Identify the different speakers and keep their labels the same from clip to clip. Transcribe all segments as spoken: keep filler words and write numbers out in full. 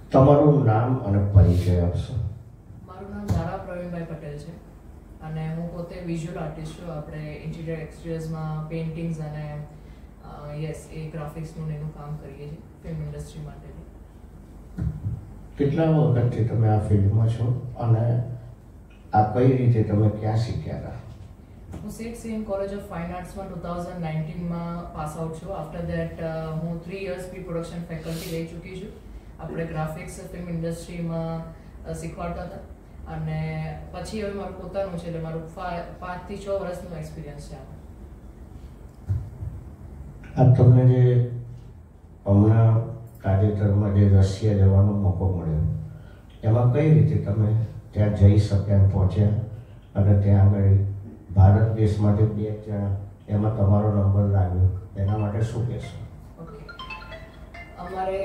Speaker 1: તમારું નામ અને પરિચય આપશો?
Speaker 2: મારું નામ ધારા પ્રવીણભાઈ પટેલ છે અને હું પોતે વિઝ્યુઅલ આર્ટિસ્ટ છું. આપણે ઇન્ટિરિયર એક્સટિરિયર્સમાં પેઇન્ટિંગ્સ અને યસ એ ગ્રાફિક્સનું એનું કામ કરીએ છીએ ફિલ્મ ઇન્ડસ્ટ્રી માટે.
Speaker 1: કેટલા વખતથી તમે આ ફિલ્ડમાં છો અને આ કઈ રીતે તમે ક્યાં શીખ્યા હતા?
Speaker 2: હું સેટ સેમ કોલેજ ઓફ ફાઇન આર્ટ્સમાં ટુ થાઉઝન્ડ નાઇન્ટીનમાં પાસ આઉટ છું. આફ્ટર દેટ હું three years pre production faculty રહી ચૂકી છું. આપણે ગ્રાફિક્સ ફિલ્મ ઇન્ડસ્ટ્રીમાં શીખવાડતા હતા અને પછી હવે મારું પોતાનું છે એટલે મારું પાંચથી છ વર્ષનો એક્સપિરિયન્સ છે.
Speaker 1: આ તમને જે હમણાં તાજેતરમાં જે રશિયા જવાનો મોકો મળ્યો એમાં કઈ રીતે તમે ત્યાં જઈ શક્યા પહોંચ્યા અને ત્યાં આગળ ભારત દેશમાંથી બે જણા એમાં તમારો નંબર લાગ્યો એના માટે શું કહેશો?
Speaker 2: ઓકે, અમારે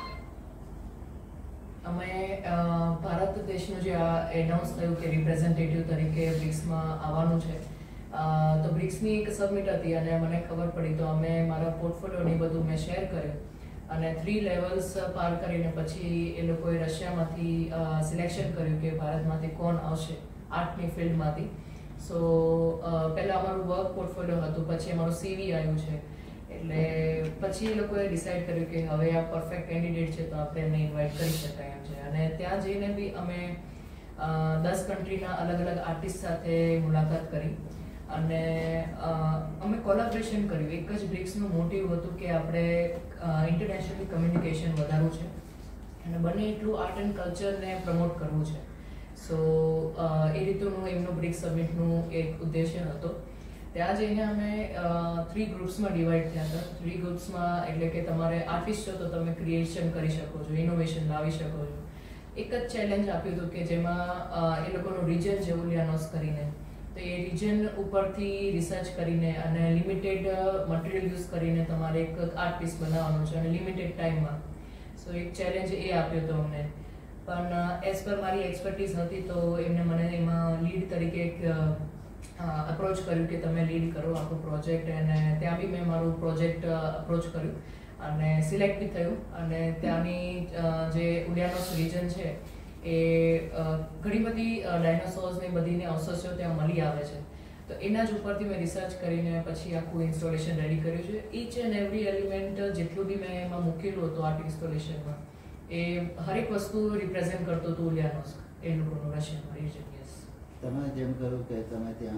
Speaker 2: અમે ભારત દેશનું જે આ એનાઉન્સ થયું કે રિપ્રેઝેન્ટેટિવ તરીકે બ્રિક્સમાં આવવાનું છે તો બ્રિક્સની એક સબમિટ હતી અને મને ખબર પડી તો અમે મારા પોર્ટફોલિયોની બધું મેં શેર કર્યું અને થ્રી લેવલ્સ પાર કરીને પછી એ લોકોએ રશિયામાંથી સિલેક્શન કર્યું કે ભારતમાંથી કોણ આવશે આર્ટની ફિલ્ડમાંથી. સો પહેલાં અમારું વર્ક પોર્ટફોલિયો હતું, પછી અમારું સીવી આવ્યું છે એટલે પછી એ લોકોએ ડિસાઇડ કર્યું કે હવે આ પરફેક્ટ કેન્ડિડેટ છે તો આપણે એમને ઇન્વાઇટ કરી શકાય એમ છે. અને ત્યાં જઈને બી અમે દસ કન્ટ્રીના અલગ અલગ આર્ટિસ્ટ સાથે મુલાકાત કરી અને અમે કોલેબોરેશન કર્યું. એક જ બ્રિક્સનું મોટિવ હતું કે આપણે ઇન્ટરનેશનલી કમ્યુનિકેશન વધારવું છે અને બને એટલું આર્ટ એન્ડ કલ્ચરને પ્રમોટ કરવું છે. સો એ રીતનું એમનું બ્રિક્સ સમિટનું એક ઉદ્દેશ્ય હતો. ત્યાં જઈને અમે થ્રી ગ્રુપ્સમાં ડિવાઈડ થયા હતા. થ્રી ગ્રુપ્સમાં એટલે કે તમારે આર્ટિસ્ટ છો તો તમે ક્રિએશન કરી શકો છો, ઇનોવેશન લાવી શકો છો. એક જ ચેલેન્જ આપ્યું હતું કે જેમાં એ લોકોનું રિજન છે ઉલિયાનોસ કરીને, તો એ રિજન ઉપરથી રિસર્ચ કરીને અને લિમિટેડ મટીરિયલ યુઝ કરીને તમારે એક આર્ટ પીસ બનાવવાનું છે અને લિમિટેડ ટાઈમમાં. સો એક ચેલેન્જ એ આપ્યો હતો અમને, પણ એઝ પર મારી એક્સપર્ટીઝ હતી તો એમને મને એમાં લીડ તરીકે એક અપ્રોચ કર્યું કે તમે લીડ કરો આખો પ્રોજેક્ટ. અને ત્યાં બી મેં મારું પ્રોજેક્ટ અપ્રોચ કર્યું અને સિલેક્ટ બી થયું. અને ત્યાંની જે ઉલિયાનોસ રિજન છે એ ઘણી બધી ડાયનાસોર્સની બધીને અવશેષો ત્યાં મળી આવે છે. તો એના જ ઉપરથી મેં રિસર્ચ કરીને પછી આખું ઇન્સ્ટોલેશન રેડી કર્યું છે. ઈચ એન્ડ એવરી એલિમેન્ટ જેટલું બી મેં એમાં મૂકેલું હતું આર્ટ ઇન્સ્ટોલેશનમાં એ હરેક વસ્તુ રિપ્રેઝેન્ટ કરતું હતું ઉલિયાનોસ એ લોકોનું રશિયન રિજન. યસ,
Speaker 3: તમે જેમ કહ્યું કે તમે ત્યાં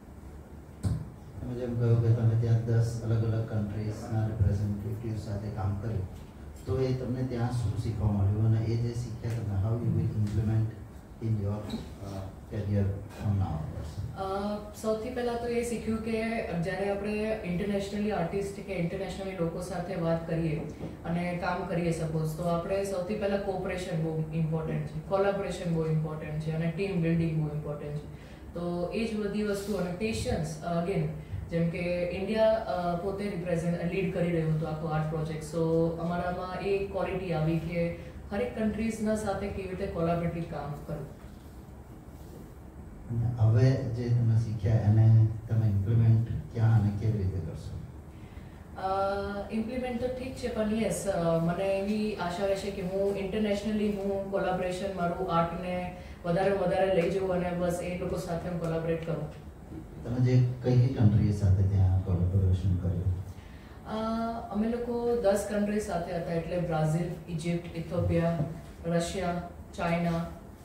Speaker 3: તમે જેમ કહ્યું કે તમે ત્યાં દસ અલગ અલગ કન્ટ્રીઝના રિપ્રેઝેન્ટેટિવ સાથે કામ કર્યું, તો એ તમને ત્યાં શું શીખવા મળ્યું અને એ જે શીખ્યા તમે how you will implement in your career from now?
Speaker 2: સૌથી પહેલાં તો એ શીખ્યું કે જ્યારે આપણે ઇન્ટરનેશનલી આર્ટિસ્ટ કે ઇન્ટરનેશનલી લોકો સાથે વાત કરીએ અને કામ કરીએ સપોઝ, તો આપણે સૌથી પહેલાં કોઓપરેશન બહુ ઇમ્પોર્ટન્ટ છે, કોલેબોરેશન બહુ ઇમ્પોર્ટન્ટ છે અને ટીમ બિલ્ડિંગ બહુ ઇમ્પોર્ટન્ટ છે. તો એ જ બધી વસ્તુ અને પેશન્સ અગેન, જેમ કે ઇન્ડિયા પોતે રિપ્રેઝેન્ટ લીડ કરી રહ્યું હતું આખો આર્ટ પ્રોજેક્ટ. સો અમારામાં એ ક્વોલિટી આવી કે હરેક કન્ટ્રીઝના સાથે કેવી રીતે કોલેબોરેટિવ કામ કરવું.
Speaker 3: હવે જે તમે શીખ્યા એને તમે ઇમ્પ્લિમેન્ટ ક્યાં અને કેવી રીતે કરશો?
Speaker 2: ઇમ્પ્લિમેન્ટ તો ઠીક છે, પણ યસ મને એવી આશા રહેશે કે હું ઇન્ટરનેશનલી હું કોલેબોરેશન મારું આર્ટને વધારે વધારે લઈ જવું અને બસ એ લોકો સાથે હું કોલેબોરેટ કરું.
Speaker 3: તમે જે કઈ કઈ કન્ટ્રી સાથે ત્યાં કોલેબોરેશન કર્યું?
Speaker 2: અમે લોકો દસ કન્ટ્રી સાથે હતા, એટલે Brazil, Egypt, Ethiopia, Russia, China,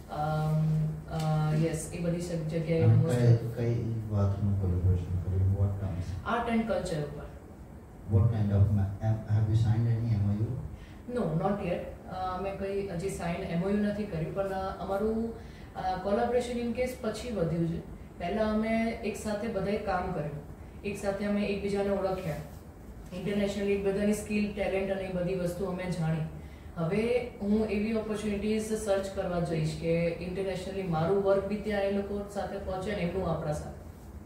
Speaker 2: yes એ બધી જગ્યાએ.
Speaker 3: કઈ વાતનું કોલેબોરેશન કર્યું? What terms?
Speaker 2: Art and culture ઉપર.
Speaker 3: What kind of have you signed any M O U?
Speaker 2: No, not yet. અમે કંઈ હજી સાઇન એમઓયુ નથી કર્યું, પણ અમારું કોલેબોરેશન ઇન કેસ પછી વધ્યું છે. પહેલાં અમે એક સાથે બધાએ કામ કર્યું, એક સાથે અમે એકબીજાને ઓળખ્યા, ઇન્ટરનેશનલી બધાની સ્કિલ, ટેલેન્ટ અને એ બધી વસ્તુ અમે જાણી. હવે હું એવી ઓપોર્ચ્યુનિટીઝ સર્ચ કરવા જઈશ કે ઇન્ટરનેશનલી મારું વર્ક બી ત્યાં એ લોકો સાથે પહોંચે ને એમનું આપણા સાથે.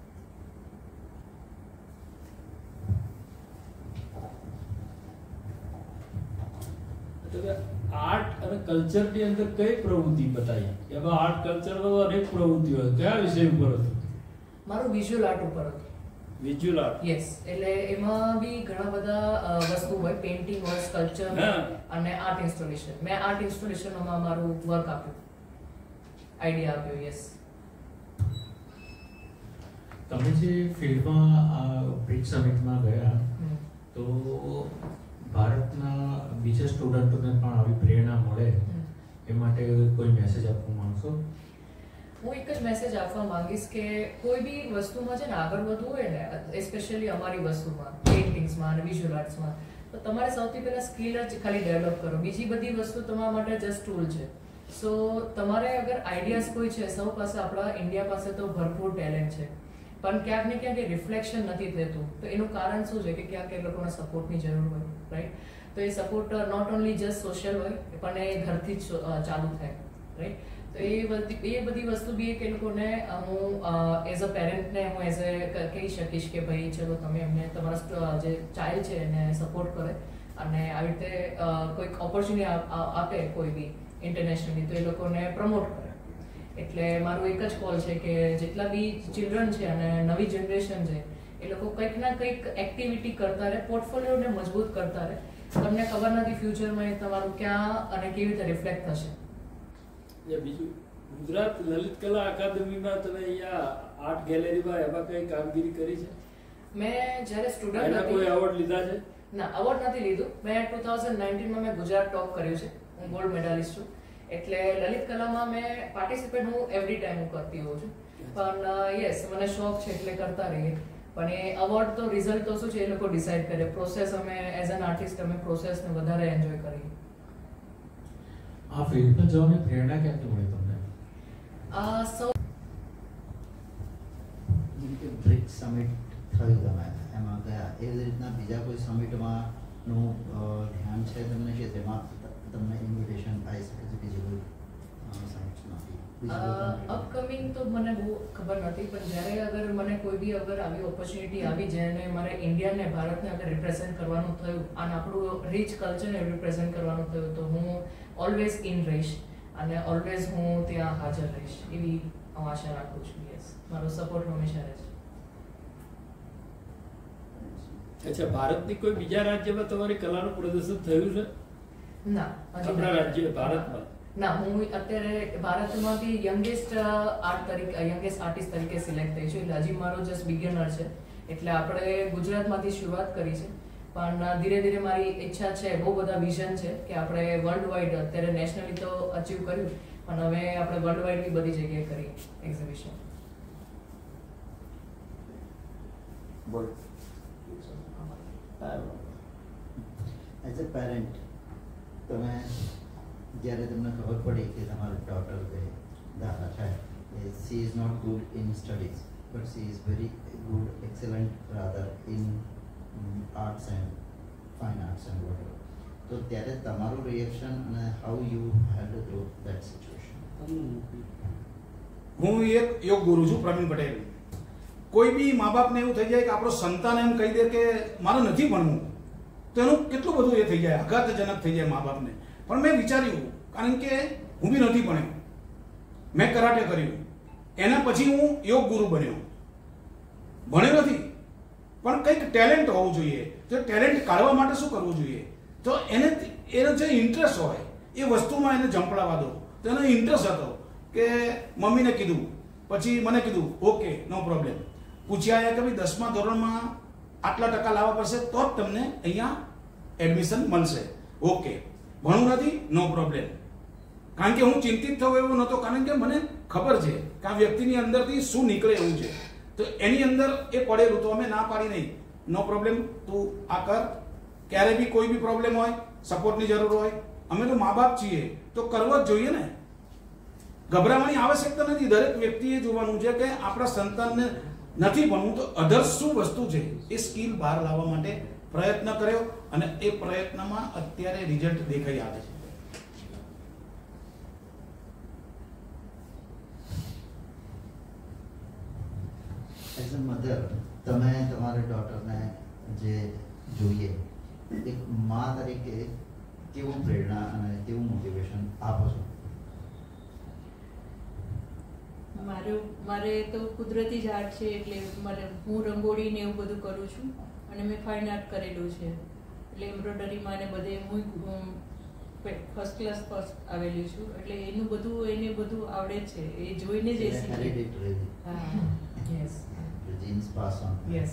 Speaker 4: આર્ટ અને કલ્ચરની અંદર કઈ પ્રવૃત્તિ બતાવી? એમાં આર્ટ કલ્ચરમાં અનેક પ્રવૃત્તિઓ, કયા વિષય ઉપર હતું?
Speaker 2: મારું વિઝ્યુઅલ આર્ટ ઉપર હતું.
Speaker 4: Visual art.
Speaker 2: યસ, એટલે એમાં બી ઘણા બધા અ, વસ્તુ હોય, પેઇન્ટિંગ હોય, સ્કલ્પચર
Speaker 4: હા.
Speaker 2: અને આર્ટ ઇન્સ્ટોલેશન. મેં આર્ટ ઇન્સ્ટોલેશનમાં મારું વર્ક આપ્યું, આઈડિયા આપ્યો. યસ.
Speaker 5: તમે જે ફિલ્ડમાં આ બ્રિક્સ સમિટમાં ગયા તો ભારતના બીજા સ્ટુડન્ટોને પણ આવી પ્રેરણા મળે એ માટે કોઈ મેસેજ આપવા માંગશો?
Speaker 2: હું એક જ મેસેજ આપવા માંગીશ કે કોઈ બી વસ્તુમાં છે ને આગળ વધવું હોય ને, એસ્પેશિયલી અમારી વસ્તુમાં, પેઇન્ટિંગ્સમાં અને વિઝ્યુઅલ આર્ટ્સમાં, તો તમારે સૌથી પહેલા સ્કિલ જ ખાલી ડેવલપ કરો. બીજી બધી વસ્તુ તમારા માટે જસ્ટ ટૂલ છે. સો તમારે અગર આઈડિયાઝ કોઈ છે, સૌ પાસે, આપણા ઇન્ડિયા પાસે તો ભરપૂર ટેલેન્ટ છે, પણ ક્યાંક ને ક્યાંક એ રિફ્લેક્શન નથી થતું. તો એનું કારણ શું છે કે ક્યાંક એ લોકોના સપોર્ટની જરૂર હોય, રાઈટ? તો એ support not only just social હોય, પણ એ ઘરથી જ ચાલુ થાય, રાઈટ? તો એ બધી એ બધી વસ્તુ બી એક એ લોકોને હું એઝ અ પેરેન્ટને હું એઝ એ કહી શકીશ કે ભાઈ ચલો તમે એમને તમારા જે ચાઇલ્ડ છે એને સપોર્ટ કરે અને આવી રીતે કોઈક ઓપોર્ચ્યુનિટી આપે કોઈ બી ઇન્ટરનેશનલી, તો એ લોકોને પ્રમોટ કરે. એટલે મારું એક જ કોલ છે કે જેટલા બી ચિલ્ડ્રન છે અને નવી જનરેશન છે એ લોકો કંઈક ના કંઈક એક્ટિવિટી કરતા રહે, પોર્ટફોલિયોને મજબૂત કરતા રહે. તમને ખબર નથી ફ્યુચરમાં એ તમારું ક્યાં અને કેવી રીતે રિફ્લેક્ટ થશે.
Speaker 4: બીજું, ગુજરાત લલિત કલા અકાદમીમાં તમે અહીંયા આર્ટ ગેલેરીમાં એમાં કઈ કામગીરી કરી છે?
Speaker 2: મેં જ્યારે સ્ટુડન્ટ
Speaker 4: એના કોઈ
Speaker 2: હતી,
Speaker 4: એવોર્ડ લીધા છે?
Speaker 2: ના એવોર્ડ નથી લીધું. મેં ટુ થાઉઝન્ડ નાઇન્ટીનમાં મેં ગુજરાત ટોપ કર્યું છે. હું ગોલ્ડ મેડાલિસ્ટ છું. એટલે લલિત કલામાં મેં પાર્ટિસિપેટ હું એવરી ટાઈમ હું કરતી હોઉં છું. પણ યસ, મને શોખ છે એટલે કરતા રહીએ. પણ એ અવોર્ડ તો રિઝલ્ટ તો શું છે એ લોકો ડિસાઈડ કરે. પ્રોસેસ અમે એઝ એન આર્ટિસ્ટ અમે પ્રોસેસને વધારે એન્જોય કરીએ.
Speaker 5: આ ફિલ્ડમાં જવાની પ્રેરણા ક્યાંથી મળી તમને?
Speaker 2: આ સૌ
Speaker 3: જેમ કે બ્રિક્સ સમિટ થયું તમે એમાં ગયા, એવી રીતના બીજા કોઈ સમિટમાં નું ધ્યાન છે તમને કે તેમાં તમને ઇન્વિટેશન આવી શકે છે બીજી કોઈ સમિટ્સમાંથી?
Speaker 2: અપકમિંગ તો મને બહુ ખબર નથી, પણ જ્યારે અગર મને કોઈ બી અગર આવી ઓપોર્ચ્યુનિટી આવી જેને મારે ઇન્ડિયાને, ભારતને અગર રિપ્રેઝેન્ટ કરવાનું થયું અને આપણું રીચ કલ્ચરને રિપ્રેઝેન્ટ કરવાનું થયું તો હું ઓલવેઝ ઇન રહીશ અને ઓલવેઝ હું ત્યાં હાજર રહીશ એવી હું આશા રાખું છું. યસ, મારો સપોર્ટ હંમેશા રહેશે.
Speaker 4: અચ્છા, ભારતની કોઈ બીજા રાજ્યમાં તમારી કલાનું પ્રદર્શન થયું છે?
Speaker 2: ના, હજી
Speaker 4: આપણા
Speaker 2: નથી.
Speaker 4: રાજ્ય ભારતમાં?
Speaker 2: ના, હું અત્યારે ભારતમાંથી યંગેસ્ટ આર્ટ તરીકે યંગેસ્ટ આર્ટિસ્ટ તરીકે સિલેક્ટ થઈ છું. એટલે હજી મારો જસ્ટ બિગિનર છે. એટલે આપણે ગુજરાતમાંથી શરૂઆત કરી છે, પણ ધીરે ધીરે મારી ઈચ્છા છે, બહુ બધા વિઝન છે કે આપણે વર્લ્ડ વાઇડ, અત્યારે નેશનલી તો અચીવ કર્યું, પણ હવે આપણે વર્લ્ડ વાઇડ બી બધી જગ્યાએ કરીએ એક્ઝિબિશન.
Speaker 1: બોલ.
Speaker 3: એઝ અ પેરેન્ટ તમે જ્યારે તમને ખબર પડી કે તમારી ડોટર જે દાદા છે એ she is not good in studies but she is very good, excellent rather in arts and fine arts and whatever, તો ત્યારે તમારું રિએક્શન અને how you handle through that situation?
Speaker 6: હું એક યોગ ગુરુ છું, પ્રવીણ પટેલ. કોઈ બી મા બાપને એવું થઈ જાય કે આપણો સંતાન એમ કહી દે કે મારે નથી ભણવું, તો એનું કેટલું બધું એ થઈ જાય, આઘાતજનક થઈ જાય મા બાપને. પણ મેં વિચાર્યું, કારણ કે હું બી નથી ભણ્યો, મેં કરાટે કર્યું, એના પછી હું યોગ ગુરુ બન્યો. ભણ્યો નથી પણ કંઈક ટેલેન્ટ હોવું જોઈએ. તો ટેલેન્ટ કાઢવા માટે શું કરવું જોઈએ? તો એને એનો જે ઇન્ટરેસ્ટ હોય એ વસ્તુમાં એને ઝંપલાવા દો. તો એનો ઇન્ટરેસ્ટ હતો કે મમ્મીને કીધું, પછી મને કીધું ઓકે નો પ્રોબ્લેમ. પૂછ્યા કે ભાઈ દસમા ધોરણમાં આટલા ટકા લાવવા પડશે તો જ તમને અહીંયા એડમિશન મળશે. ઓકે, ભણવું નથી, નો પ્રોબ્લેમ. કારણ કે હું ચિંતિત થયો એવું નહોતો, કારણ કે મને ખબર છે કે આ વ્યક્તિની અંદરથી શું નીકળે એવું છે. તો એની અંદર એ પડેલું, તો અમે ના પાડી નહીં, નો પ્રોબ્લેમ, તું આ કર. ક્યારે બી કોઈ બી પ્રોબ્લેમ હોય, સપોર્ટની જરૂર હોય, અમે તો મા બાપ છીએ તો કરવો જ જોઈએ ને. ગભરાવાની આવશ્યકતા નથી. દરેક વ્યક્તિએ જોવાનું છે કે આપણા સંતાનને નથી ભણવું તો અધર્સ શું વસ્તુ છે એ સ્કિલ બહાર લાવવા માટે પ્રયત્ન કર્યો અને એ પ્રયત્નમાં અત્યારે રિઝલ્ટ દેખાઈ આવે છે.
Speaker 3: એઝ અ મધર તમે તમારી ડોટરને જે જોઈએ એક મા તરીકે કેવું પ્રેરણા અને કેવું મોટિવેશન આપો છો?
Speaker 7: મારે મારે તો કુદરતી જ આર્ટ છે, એટલે મારે હું રંગોળી ને એવું બધું કરું છું, અને મેં ફાઇન આર્ટ કરેલું છે, એટલે એમ્બ્રોઇડરીમાં ને બધે હું ફર્સ્ટ ક્લાસ ફર્સ્ટ આવેલી છું, એટલે એનું બધું એને બધું આવડે છે, એ જોઈને જ એ શીખે.
Speaker 3: Hereditary.
Speaker 7: હા
Speaker 2: yes
Speaker 3: The genes pass on.
Speaker 2: Yes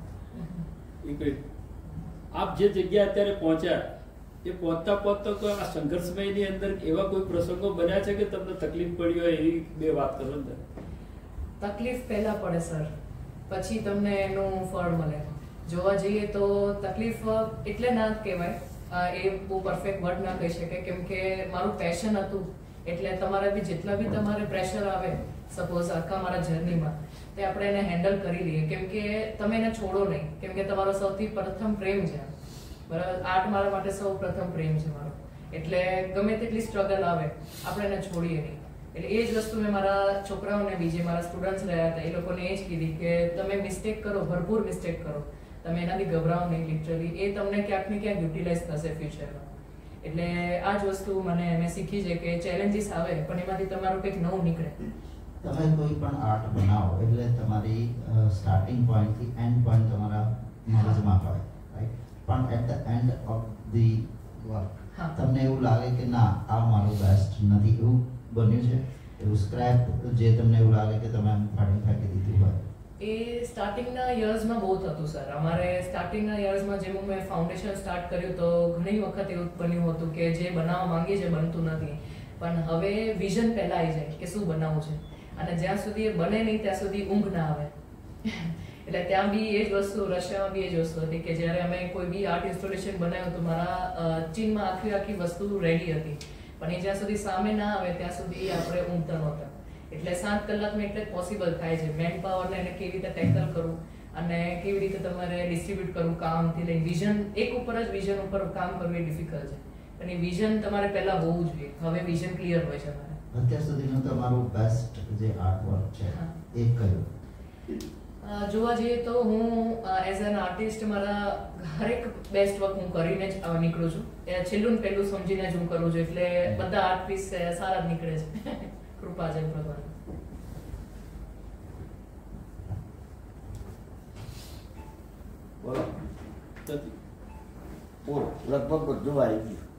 Speaker 4: એ કઈ આપ જે જગ્યા અત્યારે પહોંચ્યા એ પહોંચતા પહોંચતા કોઈ આ સંઘર્ષમયની અંદર એવા કોઈ પ્રસંગો બન્યા છે કે તમને તકલીફ પડી હોય એવી બે વાત કરો ને.
Speaker 2: તકલીફ પહેલા પડે સર, પછી તમને એનું ફળ મળે. જોવા જઈએ તો તકલીફ એટલે ના જ કહેવાય, એ બહુ પરફેક્ટ વર્ડ ના કહી શકાય, કેમ કે મારું પેશન હતું, એટલે તમારે બી જેટલા બી તમારે પ્રેશર આવે સપોઝ આખા મારા જર્નીમાં, તે આપણે એને હેન્ડલ કરી લઈએ, કેમ કે તમે એને છોડો નહીં, કેમ કે તમારો સૌથી પ્રથમ પ્રેમ છે, બરાબર. આર્ટ મારા માટે સૌ પ્રથમ પ્રેમ છે મારો, એટલે ગમે તેટલી સ્ટ્રગલ આવે આપણે એને છોડીએ નહીં. એટલે એ જ વસ્તુ મેં મારા છોકરાઓને, બીજે મારા સ્ટુડન્ટ્સ રહ્યા હતા, એ લોકોને એ જ કીધી કે તમે મિસ્ટેક કરો, ભરપૂર મિસ્ટેક કરો, તમે એનાથી ગભરાઓ નહીં. લિટરલી એ તમને ક્યાંક ને ક્યાંક યુટિલાઇઝ થશે ફ્યુચરમાં. એટલે આ જ વસ્તુ મને મેં શીખી છે કે ચેલેન્જીસ આવે પણ એમાંથી તમારું કંઈક નવું નીકળે.
Speaker 3: તમે કોઈ પણ આર્ટ બનાવો એટલે તમારી સ્ટાર્ટિંગ પોઈન્ટ થી એન્ડ પોઈન્ટ તમારા મગજમાં હોય, રાઈટ? પણ at the end of the work તમને એવું લાગે કે ના આ મારું બેસ્ટ નથી, એવું બન્યું છે? એવું સ્ક્રેપ જે તમને એવું લાગે કે તમે આમ ફાડી ફાકી દીધું હોય?
Speaker 2: એ સ્ટાર્ટિંગના યર્સમાં બહુ થતું સર. અમારે સ્ટાર્ટિંગના યર્સમાં જેમ મેં ફાઉન્ડેશન સ્ટાર્ટ કર્યું તો ઘણી વખત એવું બન્યું હતું કે જે બનાવવા માંગીએ છે બનતું નથી, પણ હવે વિઝન પહેલા આવી જાય કે શું બનાવવું છે, અને જ્યાં સુધી એ બને નહીં ત્યાં સુધી ઊંઘ ના આવે. એટલે ત્યાં બી એ જ વસ્તુ, રશિયામાં બી એ જ વસ્તુ હતી કે જ્યારે અમે કોઈ બી આર્ટ ઇન્સ્ટોલેશન બનાવ્યું તો મારા ચીનમાં આખી આખી વસ્તુ રેડી હતી, પણ એ જ્યાં સુધી સામે ના આવે ત્યાં સુધી આપણે ઊંઘતા નહોતા. એટલે સાત કલાકમાં એટલે પોસિબલ થાય છે. મેન પાવરને એને કેવી રીતે ટેકલ કરવું અને કેવી રીતે તમારે ડિસ્ટ્રીબ્યુટ કરવું કામથી લઈને વિઝન, એક ઉપર જ વિઝન ઉપર કામ કરવું એ ડિફિકલ્ટ છે, અને વિઝન તમારે પહેલા હોવું જોઈએ. હવે વિઝન ક્લિયર હોય છે અમારે.
Speaker 3: અત્યાર સુધીનું તમારું બેસ્ટ જે આર્ટ વર્ક છે એ કયું?
Speaker 2: જોવા જઈએ તો હું એઝ એન આર્ટિસ્ટ મારા હરેક બેસ્ટ વર્ક હું કરીને જ નીકળું છું. એ છેલ્લું ને પહેલું સમજીને જ હું કરું છું, એટલે બધા આર્ટ પીસ સારા જ નીકળે છે. કૃપા છે ભગવાન.
Speaker 8: બોલો બોલો લગભગ બધું આવી ગયું.